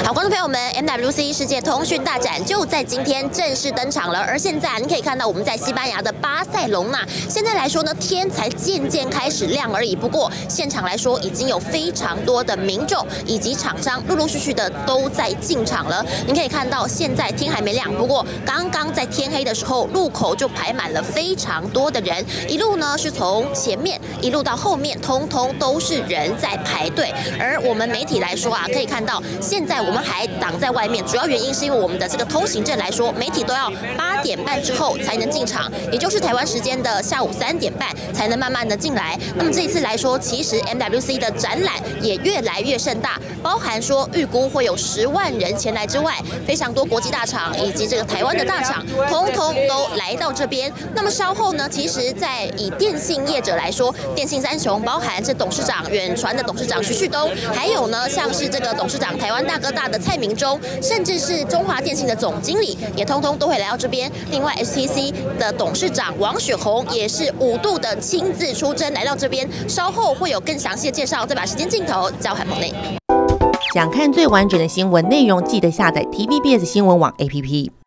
好，观众朋友们 ，MWC 世界通讯大展就在今天正式登场了。而现在你可以看到，我们在西班牙的巴塞隆纳，现在来说呢，天才渐渐开始亮而已。不过现场来说，已经有非常多的民众以及厂商陆陆续续的都在进场了。你可以看到，现在天还没亮，不过刚刚在天黑的时候，路口就排满了非常多的人，一路呢是从前面一路到后面，通通都是人在排队。而我们媒体来说啊，可以看到现在我们还挡在外面，主要原因是因为我们的这个通行证来说，媒体都要8点半之后才能进场，也就是台湾时间的下午3点半才能慢慢的进来。那么这一次来说，其实 MWC 的展览也越来越盛大，包含说预估会有10万人前来之外，非常多国际大厂以及这个台湾的大厂，通通都来到这边。那么稍后呢，其实在以电信业者来说，电信三雄包含是董事长远传的董事长徐旭东，还有呢像是这个董事长台湾大哥大的蔡明忠，甚至是中华电信的总经理，也通通都会来到这边。另外 HTC 的董事长王雪红也是5度的亲自出征来到这边，稍后会有更详细的介绍。再把时间镜头交还棚内。 想看最完整的新闻内容，记得下载 TVBS 新闻网 APP。